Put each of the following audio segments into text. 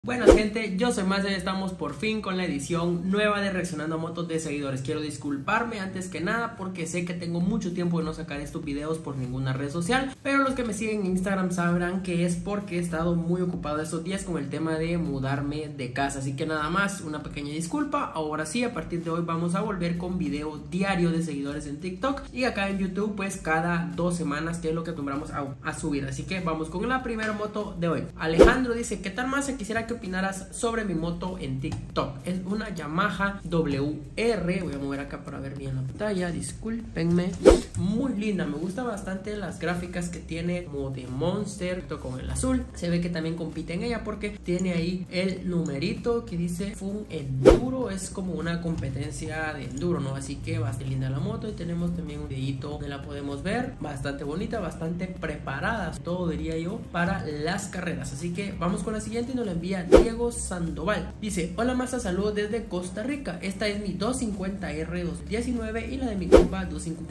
Bueno gente, yo soy Maser, estamos por fin con la edición nueva de Reaccionando a Motos de Seguidores. Quiero disculparme antes que nada porque sé que tengo mucho tiempo de no sacar estos videos por ninguna red social, pero los que me siguen en Instagram sabrán que es porque he estado muy ocupado estos días con el tema de mudarme de casa. Así que nada más, una pequeña disculpa. Ahora sí, a partir de hoy vamos a volver con video diario de seguidores en TikTok y acá en YouTube pues cada 2 semanas, que es lo que acostumbramos a subir. Así que vamos con la primera moto de hoy. Alejandro dice: ¿qué tal Maser? Quisiera que opinaras sobre mi moto en TikTok. Es una Yamaha WR. Voy a mover acá para ver bien la pantalla, discúlpenme. Muy linda, me gusta bastante las gráficas que tiene, como de Monster con el azul. Se ve que también compite en ella porque tiene ahí el numerito que dice Fun Enduro. Es como una competencia de enduro, ¿no? Así que bastante linda la moto. Y tenemos también un videito donde la podemos ver, bastante bonita, bastante preparada, todo diría yo, para las carreras. Así que vamos con la siguiente y nos la envía Diego Sandoval. Dice: hola Masa, saludos desde Costa Rica. Esta es mi 250R 2019 y la de mi compa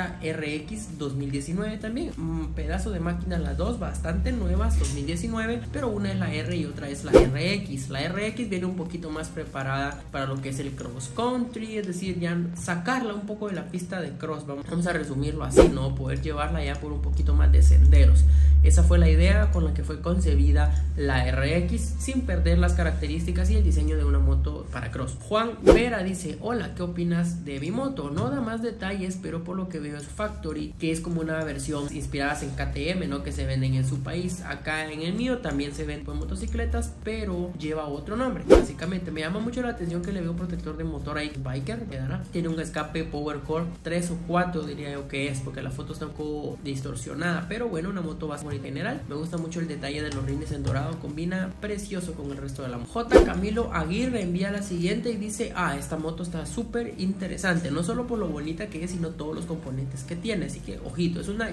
250RX 2019 también. Pedazo de máquina las dos, bastante nuevas, 2019, pero una es la R y otra es la RX. La RX viene un poquito más preparada para lo que es el cross country, es decir, ya sacarla un poco de la pista de cross. Vamos a resumirlo así, ¿no? Poder llevarla ya por un poquito más de senderos. Esa fue la idea con la que fue concebida la RX, sin perder las características y el diseño de una moto para cross. Juan Vera dice: hola, ¿qué opinas de mi moto? No da más detalles, pero por lo que veo es factory, que es como una versión inspiradas en KTM, ¿no? Que se venden en su país. Acá en el mío también se ven motocicletas, pero lleva otro nombre. Básicamente me llama mucho la atención que le veo un protector de motor ahí, biker, ¿verdad? Tiene un escape PowerCore 3 o 4 diría yo que es, porque la foto está un poco distorsionada, pero bueno, una moto bastante bonita en general. Me gusta mucho el detalle de los rines en dorado, combina precioso con el resto de la moto. J. Camilo Aguirre envía la siguiente y dice: esta moto está súper interesante, no solo por lo bonita que es, sino todos los componentes que tiene. Así que ojito, es una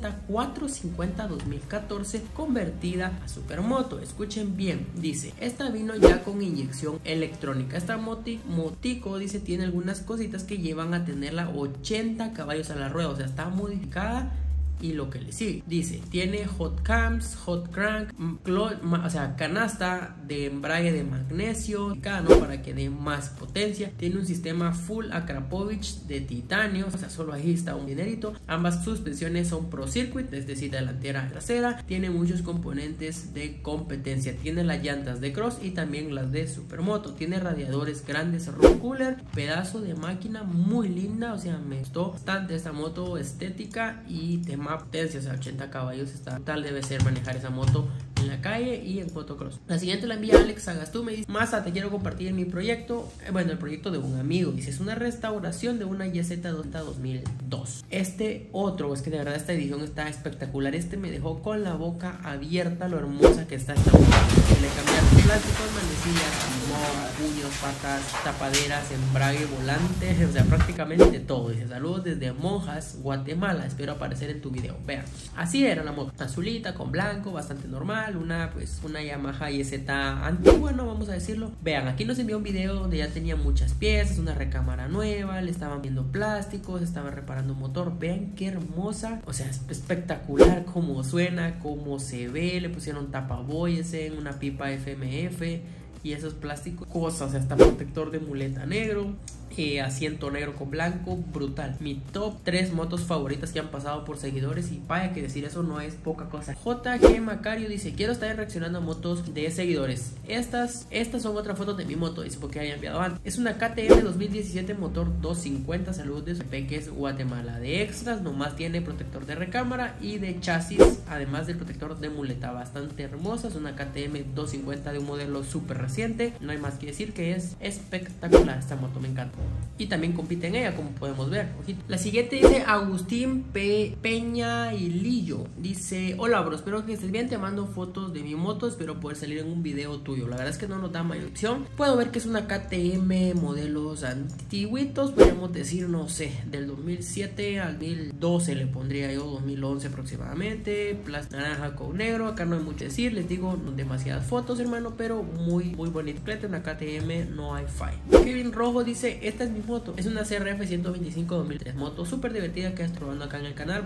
YZ450 2014 convertida a supermoto. Escuchen bien, dice: esta vino ya con inyección electrónica. Esta motico, dice, tiene algunas cositas que llevan a tenerla 80 caballos a la rueda, o sea, está modificada. Y lo que le sigue, dice, tiene hot cams, hot crank, o sea, canasta de embrague de magnesio, ¿no? Para que dé más potencia. Tiene un sistema full Akrapovic de titanio, o sea, solo ahí está un dinerito. Ambas suspensiones son Pro Circuit, es decir, delantera y trasera. Tiene muchos componentes de competencia. Tiene las llantas de cross y también las de supermoto. Tiene radiadores grandes, roll cooler, pedazo de máquina muy linda. O sea, me gustó bastante esta moto, estética y tema potencia, o sea, 80 caballos, está tal debe ser manejar esa moto en la calle y en motocross. La siguiente la envía Alex Agastú, me dice: Masa, te quiero compartir mi proyecto, bueno, el proyecto de un amigo. Dice: es una restauración de una YZ 2002. Este otro, es que de verdad esta edición está espectacular. Este me dejó con la boca abierta lo hermosa que está esta moto. Le cambiaron plásticos, manecillas, timón, puños, patas, tapaderas, embrague, volante, o sea, prácticamente todo. Dice: saludos desde Monjas, Guatemala, espero aparecer en tu video. Vean, así era la moto, azulita con blanco, bastante normal, una Yamaha YZ antigua, no vamos a decirlo. Vean, aquí nos envió un video donde ya tenía muchas piezas, una recámara nueva, le estaban viendo plásticos, estaban reparando un motor. Vean qué hermosa, o sea, es espectacular cómo suena, cómo se ve. Le pusieron tapaboyes en una pipa FMF y esos plásticos, cosas, hasta protector de muleta negro, asiento negro con blanco, brutal. Mi top 3 motos favoritas que han pasado por seguidores, y vaya que decir eso no es poca cosa. JG Macario dice: quiero estar reaccionando a motos de seguidores. Estas son otras fotos de mi moto, dice, porque había enviado antes. Es una KTM 2017 motor 250, saludos de Peques, Guatemala. De extras nomás tiene protector de recámara y de chasis, además del protector de muleta, bastante hermosa. Es una KTM 250 de un modelo súper reciente, no hay más que decir que es espectacular esta moto, me encanta. Y también compite en ella, como podemos ver. Ojito. La siguiente dice Agustín Peña y Lillo. Dice: hola bro, espero que estés bien, te mando fotos de mi moto, espero poder salir en un video tuyo. La verdad es que no nos da mayor opción. Puedo ver que es una KTM modelos antiguitos, podríamos decir, no sé, del 2007 al 2012 le pondría yo, 2011 aproximadamente. Plástico naranja con negro, acá no hay mucho que decir, les digo, no demasiadas fotos hermano, pero muy bonita, una KTM, no hay falla. Kevin Rojo dice: esta es mi moto, es una CRF 125 2003, moto súper divertida que estoy probando acá en el canal,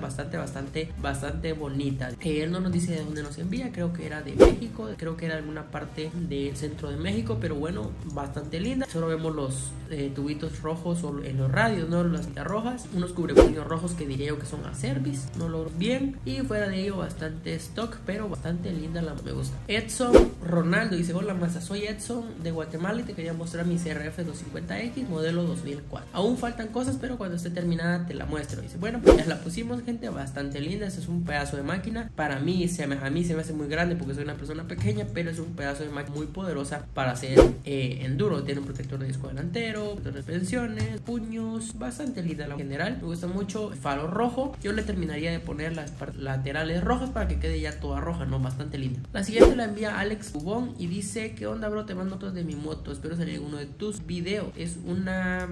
bastante bonita. Él no nos dice de dónde nos envía, creo que era de México, creo que era alguna parte del centro de México, pero bueno, bastante linda. Solo vemos los tubitos rojos en los radios, no las cintas rojas, unos cubrepuños rojos que diría yo que son Acervis, no lo bien, y fuera de ello bastante stock, pero bastante linda, me gusta. Edson Ronaldo dice: hola masa, soy Edson de Guatemala y te quería mostrar mi CRF 250X modelo 2004. Aún faltan cosas, pero cuando esté terminada te la muestro. Dice: bueno, pues ya la pusimos, gente, bastante linda. Este es un pedazo de máquina. Para mí, a mí se me hace muy grande porque soy una persona pequeña, pero es un pedazo de máquina muy poderosa para hacer enduro. Tiene un protector de disco delantero, protector de suspensiones, puños, bastante linda en general. Me gusta mucho el faro rojo. Yo le terminaría de poner las laterales rojas para que quede ya toda roja, ¿no? Bastante linda. La siguiente la envía Alex Cubón y dice: ¿qué onda, bro? Te mando fotos de mi moto, espero salir en uno de tus videos. Es una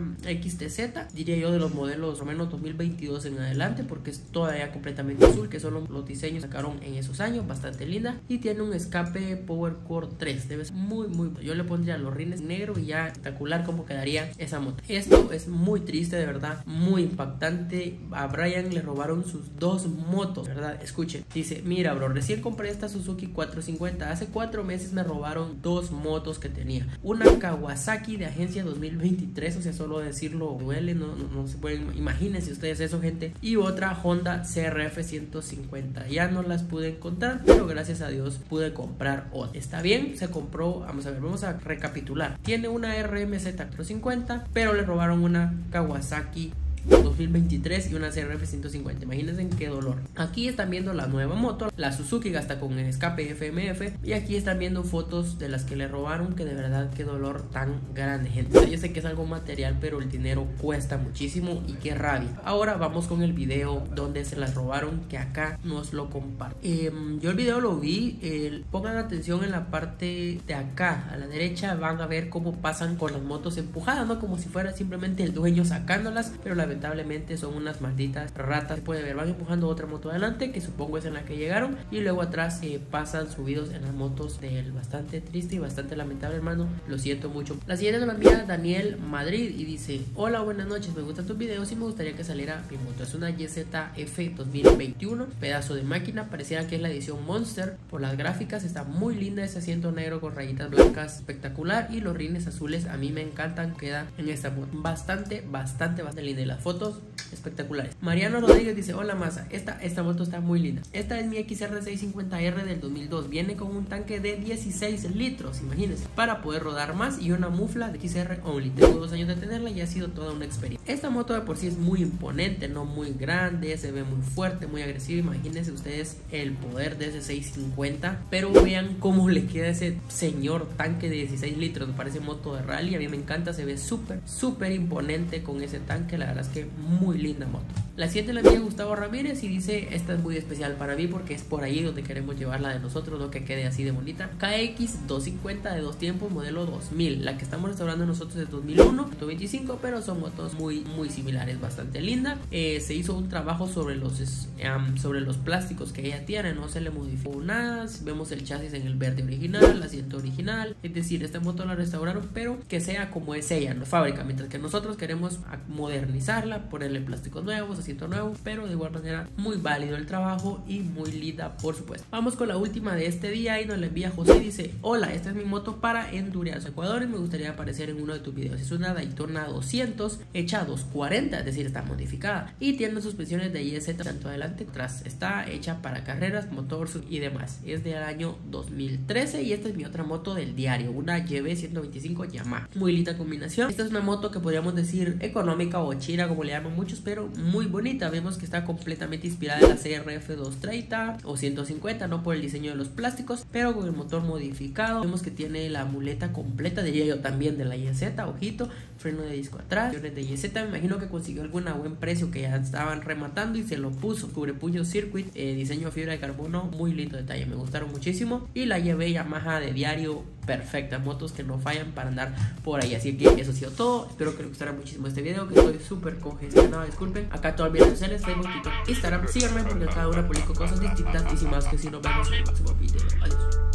XTZ, diría yo de los modelos por lo menos 2022 en adelante, porque es todavía completamente azul, que son los diseños que sacaron en esos años, bastante linda, y tiene un escape Power Core 3, debe ser muy yo le pondría los rines negros y ya espectacular cómo quedaría esa moto. Esto es muy triste, de verdad, muy impactante. A Brian le robaron sus dos motos, ¿verdad? Escuchen, dice: mira, bro, recién compré esta Suzuki 450, hace 4 meses me robaron 2 motos que tenía, una Kawasaki de agencia 2023, o sea, solo decirlo duele, no se pueden, imagínense ustedes eso, gente, y otra Honda CRF 150, ya no las pude encontrar, pero gracias a Dios pude comprar otra. Está bien, se compró, vamos a recapitular, tiene una RMZ 450, pero le robaron una Kawasaki 2023 y una CRF 150. Imagínense qué dolor. Aquí están viendo la nueva moto, la Suzuki, gasta con el escape FMF, y aquí están viendo fotos de las que le robaron, que de verdad qué dolor tan grande, gente. Yo sé que es algo material, pero el dinero cuesta muchísimo y qué rabia. Ahora vamos con el video donde se las robaron, que acá nos lo comparto. Yo el video lo vi, pongan atención en la parte de acá a la derecha, van a ver cómo pasan con las motos empujadas, no como si fuera simplemente el dueño sacándolas, pero lamentablemente son unas malditas ratas. Se puede ver, van empujando otra moto adelante, que supongo es en la que llegaron, y luego atrás pasan subidos en las motos de él. Bastante triste y bastante lamentable, hermano, lo siento mucho. La siguiente nos la envía Daniel Madrid y dice: hola, buenas noches, me gustan tus videos y me gustaría que saliera mi moto. Es una YZF 2021, pedazo de máquina, pareciera que es la edición Monster por las gráficas, está muy linda, ese asiento negro con rayitas blancas, espectacular, y los rines azules a mí me encantan, queda en esta moto, bastante linda, y las fotos espectaculares. Mariano Rodríguez dice: hola masa, esta moto está muy linda. Esta es mi XR650R del 2002, viene con un tanque de 16 litros, imagínense, para poder rodar más, y una mufla de XR Only. Tengo 2 años de tenerla y ha sido toda una experiencia. Esta moto de por sí es muy imponente, no muy grande, se ve muy fuerte, muy agresiva. Imagínense ustedes el poder de ese 650, pero vean cómo le queda ese señor tanque de 16 litros, me parece moto de rally. A mí me encanta, se ve súper imponente con ese tanque, la verdad es que muy linda moto. La siguiente la envía Gustavo Ramírez y dice: esta es muy especial para mí porque es por ahí donde queremos llevarla de nosotros, no que quede así de bonita. KX 250 de 2 tiempos, modelo 2000. La que estamos restaurando nosotros es 2001, 125, pero son motos muy similares, bastante linda. Se hizo un trabajo sobre los plásticos que ella tiene, no se le modificó nada. Vemos el chasis en el verde original, el asiento original, es decir, esta moto la restauraron, pero que sea como es ella, no fábrica, mientras que nosotros queremos modernizarla, ponerle plásticos nuevos, asiento nuevo, pero de igual manera muy válido el trabajo y muy linda, por supuesto. Vamos con la última de este día y nos la envía José y dice: hola, esta es mi moto para endurear Ecuador y me gustaría aparecer en uno de tus videos. Es una Daytona 200 hecha 240, es decir, está modificada y tiene suspensiones de IS tanto adelante como atrás. Está hecha para carreras, motor y demás. Es del año 2013 y esta es mi otra moto del diario, una YB 125 Yamaha. Muy linda combinación. Esta es una moto que podríamos decir económica o china, como le llaman muchos, pero muy bonita. Vemos que está completamente inspirada en la CRF 230 o 150, no por el diseño de los plásticos, pero con el motor modificado. Vemos que tiene la muleta completa, diría yo también, de la YZ, ojito, freno de disco atrás, de YZ. Me imagino que consiguió alguna buen precio, que ya estaban rematando y se lo puso. Cubrepuño Circuit, diseño fibra de carbono, muy lindo detalle, me gustaron muchísimo. Y la YB Yamaha de diario, perfecta, motos que no fallan para andar por ahí. Así que eso ha sido todo, espero que les gustara muchísimo este video, que estoy súper congestionado, disculpen. Acá todas mis redes sociales, Facebook, TikTok, Instagram, síganme porque cada una publico cosas distintas y sin más que si nos vemos en el próximo video. Adiós.